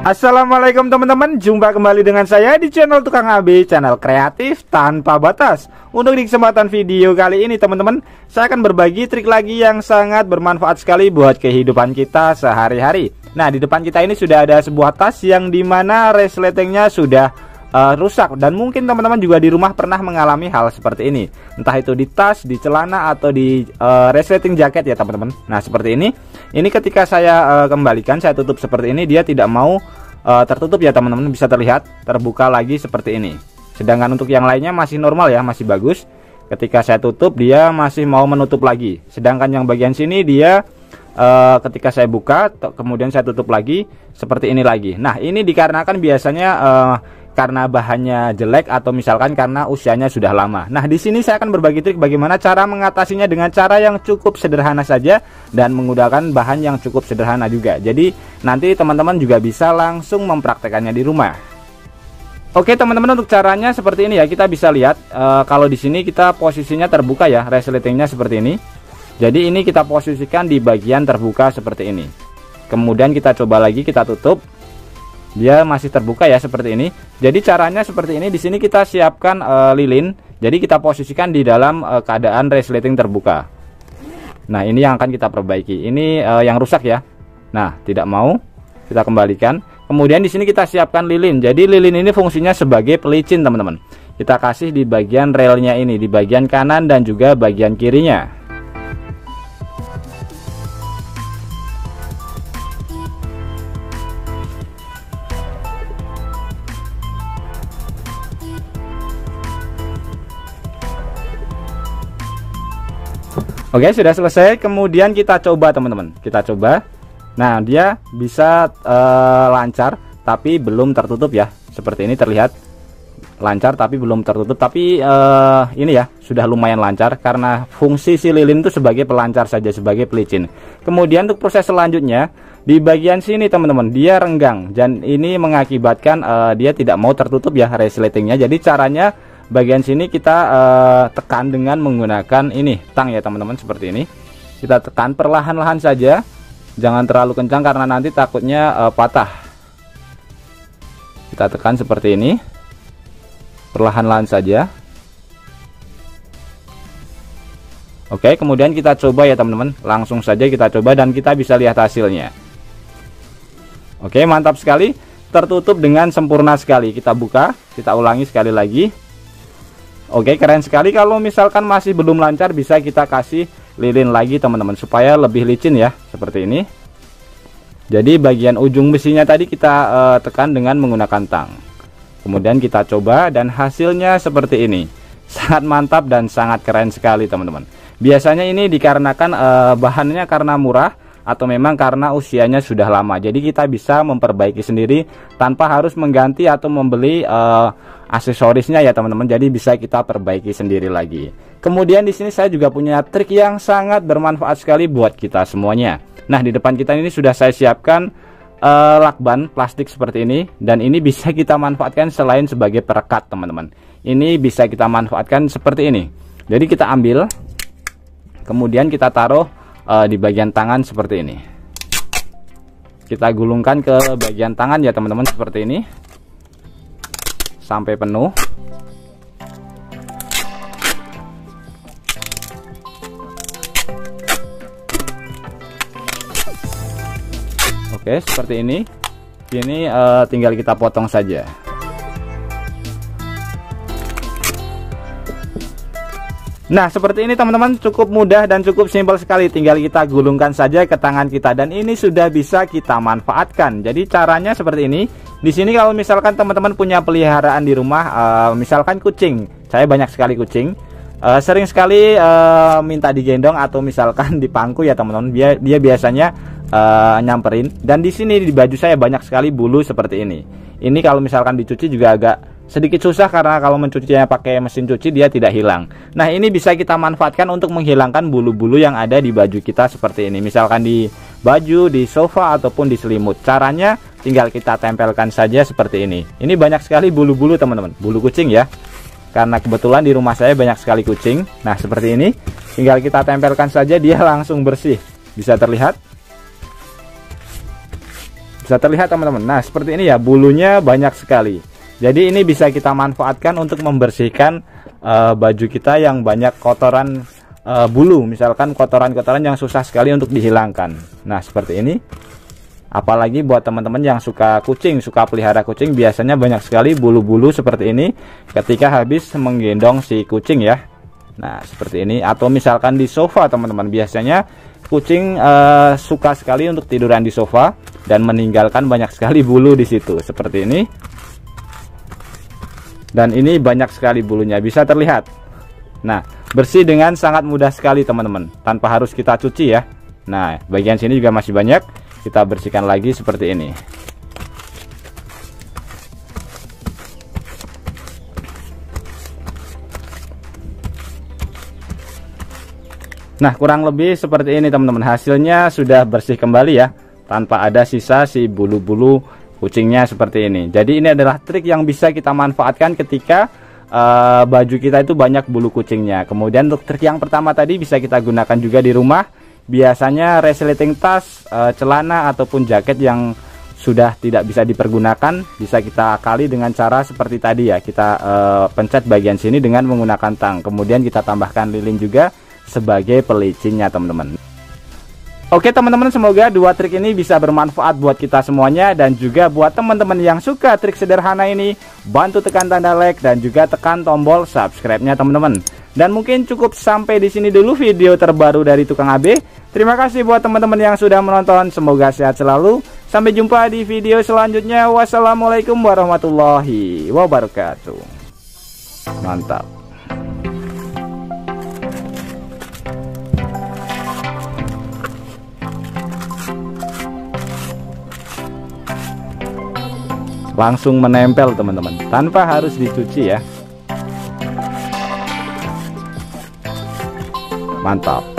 Assalamualaikum teman-teman, jumpa kembali dengan saya di channel Tukang AB, channel kreatif tanpa batas. Untuk di kesempatan video kali ini teman-teman, saya akan berbagi trik lagi yang sangat bermanfaat sekali buat kehidupan kita sehari-hari. Nah, di depan kita ini sudah ada sebuah tas yang dimana resletingnya sudah rusak, dan mungkin teman-teman juga di rumah pernah mengalami hal seperti ini, entah itu di tas, di celana, atau di resleting jaket ya teman-teman. Nah, seperti ini ketika saya kembalikan, saya tutup seperti ini, dia tidak mau tertutup ya teman-teman, bisa terlihat terbuka lagi seperti ini. Sedangkan untuk yang lainnya masih normal ya, masih bagus. Ketika saya tutup, dia masih mau menutup lagi. Sedangkan yang bagian sini dia ketika saya buka kemudian saya tutup lagi seperti ini lagi. Nah, ini dikarenakan biasanya karena bahannya jelek atau misalkan karena usianya sudah lama. Nah, di sini saya akan berbagi trik bagaimana cara mengatasinya dengan cara yang cukup sederhana saja dan menggunakan bahan yang cukup sederhana juga. Jadi nanti teman-teman juga bisa langsung mempraktekannya di rumah. Oke teman-teman, untuk caranya seperti ini ya. Kita bisa lihat kalau di sini kita posisinya terbuka ya, resletingnya seperti ini. Jadi ini kita posisikan di bagian terbuka seperti ini. Kemudian kita coba lagi, kita tutup. Dia masih terbuka ya seperti ini. Jadi caranya seperti ini. Di sini kita siapkan lilin. Jadi kita posisikan di dalam keadaan resleting terbuka. Nah, ini yang akan kita perbaiki. Ini yang rusak ya. Nah, tidak mau. Kita kembalikan. Kemudian di sini kita siapkan lilin. Jadi lilin ini fungsinya sebagai pelicin teman-teman. Kita kasih di bagian relnya ini, di bagian kanan dan juga bagian kirinya. Oke, sudah selesai. Kemudian kita coba teman-teman, kita coba. Nah, dia bisa lancar tapi belum tertutup ya. Seperti ini terlihat lancar tapi belum tertutup. Tapi ini ya sudah lumayan lancar karena fungsi si lilin itu sebagai pelancar saja, sebagai pelicin. Kemudian untuk proses selanjutnya di bagian sini teman-teman, dia renggang dan ini mengakibatkan dia tidak mau tertutup ya resletingnya. Jadi caranya bagian sini kita tekan dengan menggunakan ini tang ya teman-teman, seperti ini. Kita tekan perlahan-lahan saja, jangan terlalu kencang karena nanti takutnya patah. Kita tekan seperti ini, perlahan-lahan saja. Oke, kemudian kita coba ya teman-teman, langsung saja kita coba dan kita bisa lihat hasilnya. Oke, mantap sekali, tertutup dengan sempurna sekali. Kita buka, kita ulangi sekali lagi. Oke, keren sekali. Kalau misalkan masih belum lancar, bisa kita kasih lilin lagi teman-teman supaya lebih licin ya, seperti ini. Jadi bagian ujung besinya tadi kita tekan dengan menggunakan tang. Kemudian kita coba dan hasilnya seperti ini. Sangat mantap dan sangat keren sekali teman-teman. Biasanya ini dikarenakan bahannya karena murah atau memang karena usianya sudah lama. Jadi kita bisa memperbaiki sendiri tanpa harus mengganti atau membeli aksesorisnya ya teman-teman. Jadi bisa kita perbaiki sendiri lagi. Kemudian di sini saya juga punya trik yang sangat bermanfaat sekali buat kita semuanya. Nah, di depan kita ini sudah saya siapkan lakban plastik seperti ini, dan ini bisa kita manfaatkan selain sebagai perekat teman-teman. Ini bisa kita manfaatkan seperti ini. Jadi kita ambil, kemudian kita taruh di bagian tangan seperti ini. Kita gulungkan ke bagian tangan ya teman-teman, seperti ini sampai penuh. Oke, seperti ini. Ini tinggal kita potong saja. Nah, seperti ini teman-teman, cukup mudah dan cukup simpel sekali. Tinggal kita gulungkan saja ke tangan kita dan ini sudah bisa kita manfaatkan. Jadi caranya seperti ini. Di sini kalau misalkan teman-teman punya peliharaan di rumah, misalkan kucing. Saya banyak sekali kucing. Sering sekali minta digendong atau misalkan dipangku ya teman-teman. Dia biasanya nyamperin. Dan di sini di baju saya banyak sekali bulu seperti ini. Ini kalau misalkan dicuci juga agak sedikit susah karena kalau mencucinya pakai mesin cuci dia tidak hilang. Nah, ini bisa kita manfaatkan untuk menghilangkan bulu-bulu yang ada di baju kita seperti ini. Misalkan di baju, di sofa ataupun di selimut. Caranya tinggal kita tempelkan saja seperti ini. Ini banyak sekali bulu-bulu teman-teman, bulu kucing ya. Karena kebetulan di rumah saya banyak sekali kucing. Nah, seperti ini. Tinggal kita tempelkan saja, dia langsung bersih. Bisa terlihat? Bisa terlihat teman-teman. Nah seperti ini ya, bulunya banyak sekali. Jadi ini bisa kita manfaatkan untuk membersihkan baju kita yang banyak kotoran bulu, misalkan kotoran-kotoran yang susah sekali untuk dihilangkan. Nah seperti ini. Apalagi buat teman-teman yang suka kucing, suka pelihara kucing, biasanya banyak sekali bulu-bulu seperti ini ketika habis menggendong si kucing ya. Nah seperti ini. Atau misalkan di sofa teman-teman, biasanya kucing suka sekali untuk tiduran di sofa dan meninggalkan banyak sekali bulu di situ seperti ini. Dan ini banyak sekali bulunya, bisa terlihat. Nah bersih dengan sangat mudah sekali teman-teman, tanpa harus kita cuci ya. Nah bagian sini juga masih banyak, kita bersihkan lagi seperti ini. Nah kurang lebih seperti ini teman-teman, hasilnya sudah bersih kembali ya, tanpa ada sisa si bulu-bulu kucingnya seperti ini. Jadi ini adalah trik yang bisa kita manfaatkan ketika baju kita itu banyak bulu kucingnya. Kemudian untuk trik yang pertama tadi bisa kita gunakan juga di rumah. Biasanya resleting tas, celana ataupun jaket yang sudah tidak bisa dipergunakan, bisa kita akali dengan cara seperti tadi ya. Kita pencet bagian sini dengan menggunakan tang. Kemudian kita tambahkan lilin juga sebagai pelicinnya teman-teman. Oke teman-teman, semoga dua trik ini bisa bermanfaat buat kita semuanya. Dan juga buat teman-teman yang suka trik sederhana ini, bantu tekan tanda like dan juga tekan tombol subscribe-nya teman-teman. Dan mungkin cukup sampai di sini dulu video terbaru dari Tukang AB. Terima kasih buat teman-teman yang sudah menonton. Semoga sehat selalu. Sampai jumpa di video selanjutnya. Wassalamualaikum warahmatullahi wabarakatuh. Mantap. Langsung menempel teman-teman, tanpa harus dicuci ya. Mantap.